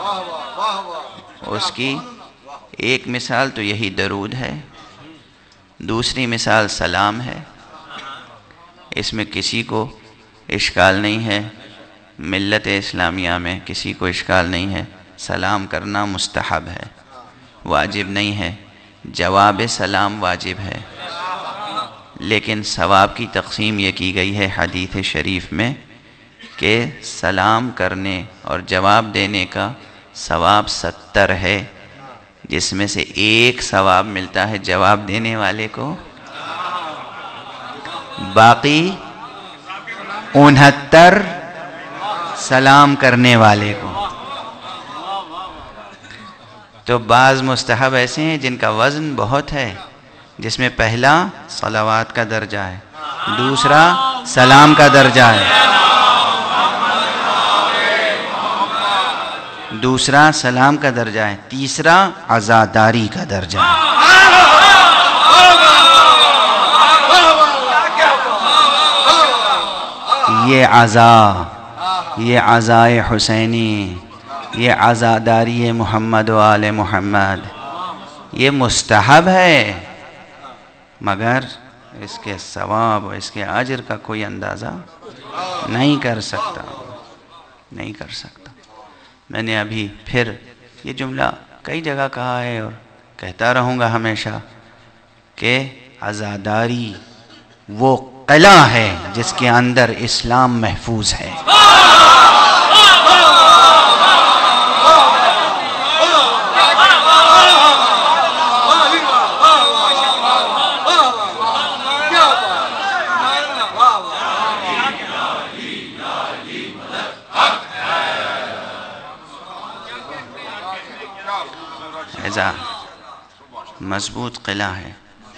اس کی ایک مثال تو یہی درود ہے، دوسری مثال سلام ہے۔ اس میں کسی کو اشکال نہیں ہے، ملت اسلامیہ میں کسی کو اشکال نہیں ہے، سلام کرنا مستحب ہے، واجب نہیں ہے۔ جواب سلام واجب ہے، لیکن ثواب کی تقسیم یہ کی گئی ہے حدیث شریف میں کہ سلام کرنے اور جواب دینے کا ثواب 70 ہے، جس میں سے ایک ثواب ملتا ہے جواب دینے والے کو، باقی 69 سلام کرنے والے کو۔ تو بعض مستحب ایسے ہیں جن کا وزن بہت ہے، جس میں پہلا صلوات کا درجہ ہے، دوسرا سلام کا درجہ ہے، دوسرا سلام کا درجہ ہے، تیسرا عزاداری کا درجہ ہے۔ یہ عزائے حسینی، یہ عزاداری محمد و آل محمد، یہ مستحب ہے، مگر اس کے ثواب اور اس کے اجر کا کوئی اندازہ نہیں کر سکتا۔ میں نے ابھی پھر یہ جملہ کئی جگہ کہا ہے اور کہتا رہوں گا ہمیشہ کہ عزاداری وہ قلعہ ہے جس کے اندر اسلام محفوظ ہے۔ مضبوط قلعہ ہے،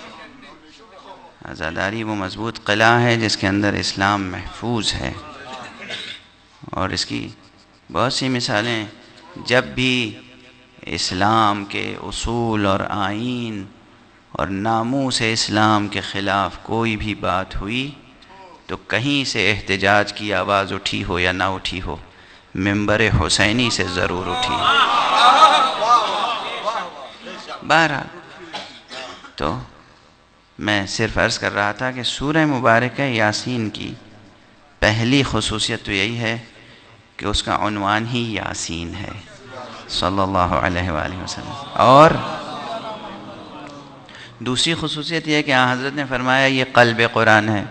عزاداری وہ مضبوط قلعہ ہے جس کے اندر اسلام محفوظ ہے، اور اس کی بہت سی مثالیں۔ جب بھی اسلام کے اصول اور آئین اور ناموس اسلام کے خلاف کوئی بھی بات ہوئی تو کہیں سے احتجاج کی آواز اٹھی ہو یا نہ اٹھی ہو، منبر حسینی سے ضرور اٹھی۔ بہرحال تو میں صرف عرض کر رہا تھا کہ سورہ مبارکہ یاسین کی پہلی خصوصیت تو یہی ہے کہ اس کا عنوان ہی یاسین ہے صلی اللہ علیہ وآلہ وسلم، اور دوسری خصوصیت یہ ہے کہ حضرت نے فرمایا یہ قلب قرآن ہے،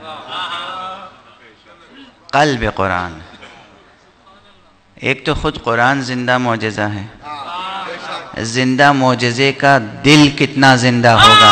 قلب قرآن۔ ایک تو خود قرآن زندہ معجزہ ہے، زندہ معجزے کا دل کتنا زندہ ہوگا۔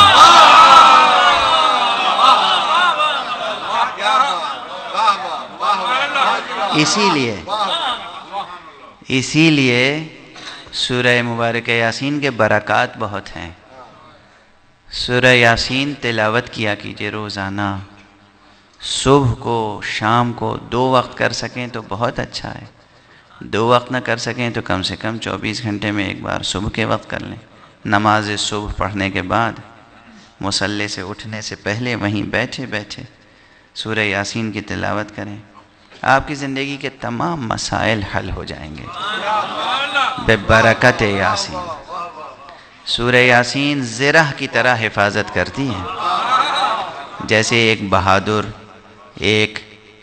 اسی لیے سورہ مبارکہ یاسین کے برکات بہت ہیں۔ سورہ یاسین تلاوت کیا کیجئے روزانہ، صبح کو شام کو 2 وقت کر سکیں تو بہت اچھا ہے، 2 وقت نہ کر سکیں تو کم سے کم 24 گھنٹے میں ایک بار صبح کے وقت کر لیں۔ نماز صبح پڑھنے کے بعد مصلی سے اٹھنے سے پہلے وہیں بیٹھے بیٹھے سورہ یاسین کی تلاوت کریں، آپ کی زندگی کے تمام مسائل حل ہو جائیں گے ببرکت یاسین۔ سورہ یاسین زرہ کی طرح حفاظت کرتی ہے، جیسے ایک بہادر، ایک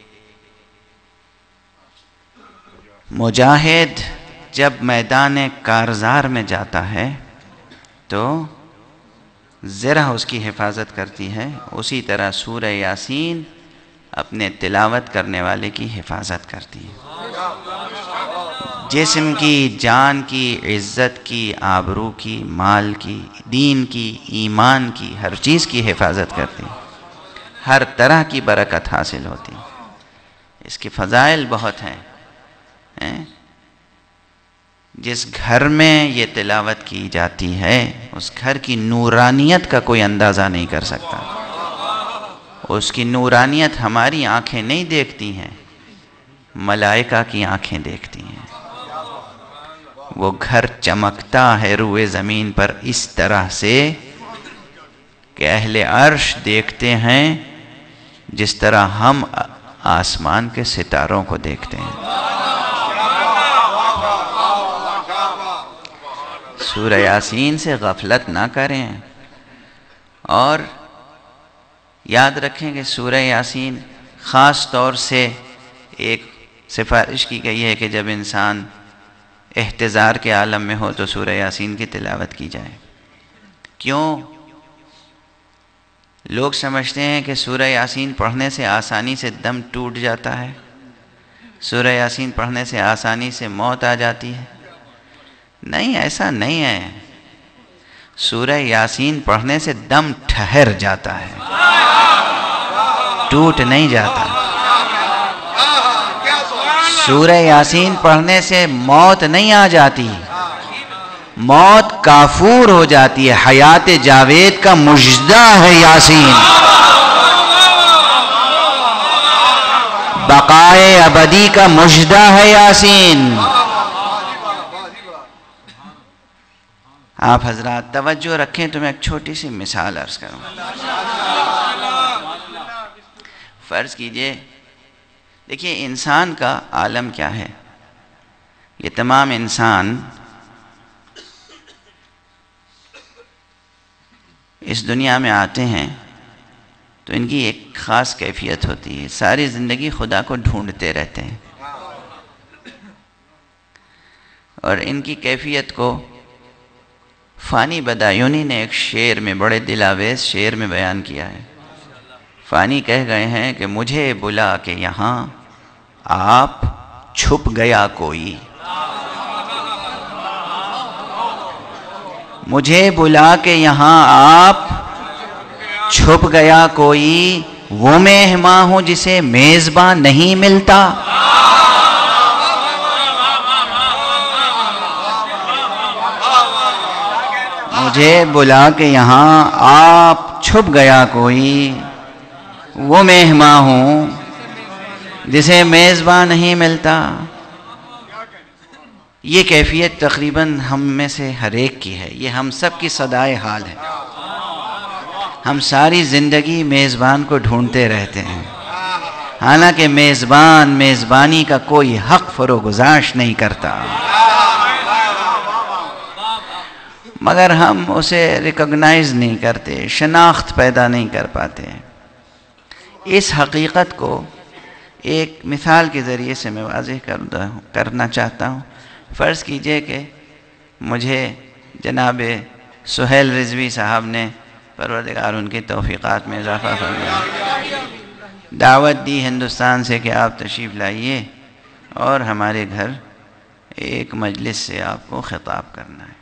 مجاہد جب میدان کارزار میں جاتا ہے تو زرہ اس کی حفاظت کرتی ہے، اسی طرح سورہ یاسین اپنے تلاوت کرنے والے کی حفاظت کرتی ہے، جسم کی، جان کی، عزت کی، آبرو کی، مال کی، دین کی، ایمان کی، ہر چیز کی حفاظت کرتی ہے، ہر طرح کی برکت حاصل ہوتی ہے۔ اس کے فضائل بہت ہیں۔ جس گھر میں یہ تلاوت کی جاتی ہے اس گھر کی نورانیت کا کوئی اندازہ نہیں کر سکتا۔ اس کی نورانیت ہماری آنکھیں نہیں دیکھتی ہیں، ملائکہ کی آنکھیں دیکھتی ہیں۔ وہ گھر چمکتا ہے روئے زمین پر اس طرح سے کہ اہل عرش دیکھتے ہیں جس طرح ہم آسمان کے ستاروں کو دیکھتے ہیں۔ سورہ یاسین سے غفلت نہ کریں، اور یاد رکھیں کہ سورہ یاسین خاص طور سے ایک سفارش کی گئی ہے کہ جب انسان احتضار کے عالم میں ہو تو سورہ یاسین کی تلاوت کی جائے۔ کیوں؟ لوگ سمجھتے ہیں کہ سورہ یاسین پڑھنے سے آسانی سے دم ٹوٹ جاتا ہے، سورہ یاسین پڑھنے سے آسانی سے موت آ جاتی ہے۔ نہیں، ایسا نہیں ہے۔ سورہ یاسین پڑھنے سے دم ٹھہر جاتا ہے، ٹوٹ نہیں جاتا۔ سورہ یاسین پڑھنے سے موت نہیں آ جاتی، موت کافور ہو جاتی ہے۔ حیات جاوید کا مجدہ ہے یاسین، بقائے ابدی کا مجدہ ہے یاسین۔ آپ حضرات توجہ رکھیں تو میں ایک چھوٹی سی مثال عرض کروں۔ فرض کیجئے، دیکھیے انسان کا عالم کیا ہے، یہ تمام انسان اس دنیا میں آتے ہیں تو ان کی ایک خاص کیفیت ہوتی ہے، ساری زندگی خدا کو ڈھونڈتے رہتے ہیں، اور ان کی کیفیت کو فانی بدایونی نے ایک شعر میں، بڑے دلاویز شعر میں بیان کیا ہے۔ فانی کہہ گئے ہیں کہ مجھے بلا کے یہاں آپ چھپ گیا کوئی، مجھے بلا کے یہاں آپ چھپ گیا کوئی، وہ مہمان ہوں جسے میزبان نہیں ملتا۔ مجھے بلا کے یہاں آپ چھپ گیا کوئی، وہ مہمان ہوں جسے میزبان نہیں ملتا۔ یہ کیفیت تقریباً ہم میں سے ہر ایک کی ہے، یہ ہم سب کی صدائے حال ہے۔ ہم ساری زندگی میزبان کو ڈھونڈتے رہتے ہیں، حالانکہ میزبان میزبانی کا کوئی حق فروگزاش نہیں کرتا، مگر ہم اسے ریکگنائز نہیں کرتے، شناخت پیدا نہیں کر پاتے۔ اس حقیقت کو ایک مثال کے ذریعے سے میں واضح کرنا چاہتا ہوں۔ فرض کیجئے کہ مجھے جناب سہیل رضوی صاحب نے، پروردگار ان کی توفیقات میں اضافہ فرمائے، دعوت دی ہندوستان سے کہ آپ تشریف لائیے اور ہمارے گھر ایک مجلس سے آپ کو خطاب کرنا ہے،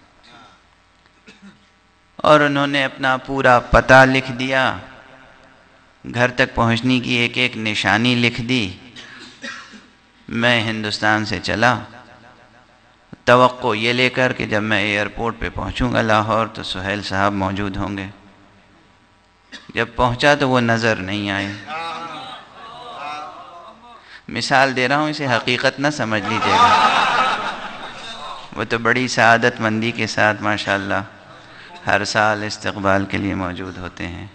اور انہوں نے اپنا پورا پتہ لکھ دیا، گھر تک پہنچنے کی ایک ایک نشانی لکھ دی۔ میں ہندوستان سے چلا توقع یہ لے کر کہ جب میں ایئرپورٹ پہ پہنچوں گا لاہور تو سہیل صاحب موجود ہوں گے۔ جب پہنچا تو وہ نظر نہیں آئے۔ مثال دے رہا ہوں، اسے حقیقت نہ سمجھ لیجیے گا، وہ تو بڑی سعادت مندی کے ساتھ ماشاءاللہ ہر سال استقبال کے لیے موجود ہوتے ہیں۔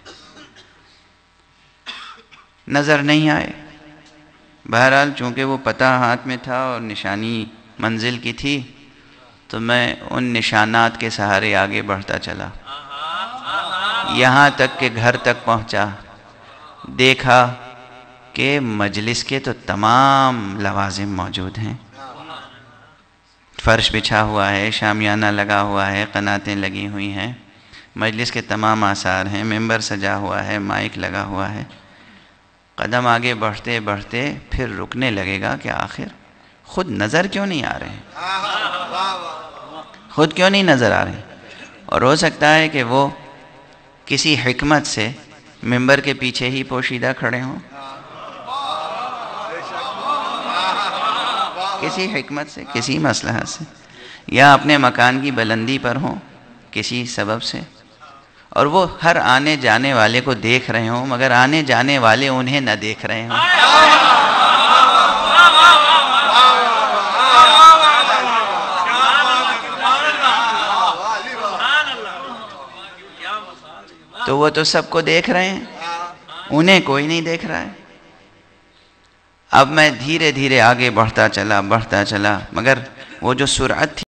نظر نہیں آئے۔ بہرحال چونکہ وہ پتہ ہاتھ میں تھا اور نشانی منزل کی تھی تو میں ان نشانات کے سہارے آگے بڑھتا چلا، یہاں تک کہ گھر تک پہنچا، دیکھا کہ مجلس کے تو تمام لوازم موجود ہیں، فرش بچھا ہوا ہے، شامیانہ لگا ہوا ہے، قناتیں لگی ہوئی ہیں، مجلس کے تمام آثار ہیں، ممبر سجا ہوا ہے، مائک لگا ہوا ہے۔ قدم آگے بڑھتے بڑھتے پھر رکنے لگے گا کہ آخر خود نظر کیوں نہیں آ رہے ہیں، خود کیوں نہیں نظر آ رہے ہیں؟ اور ہو سکتا ہے کہ وہ کسی حکمت سے ممبر کے پیچھے ہی پوشیدہ کھڑے ہوں، کسی حکمت سے، کسی مصلحت سے، یا اپنے مکان کی بلندی پر ہوں کسی سبب سے، اور وہ ہر آنے جانے والے کو دیکھ رہے ہوں مگر آنے جانے والے انہیں نہ دیکھ رہے ہوں۔ تو وہ تو سب کو دیکھ رہے ہیں، انہیں کوئی نہیں دیکھ رہا ہے۔ اب میں دھیرے دھیرے آگے بڑھتا چلا مگر وہ جو سرعت تھی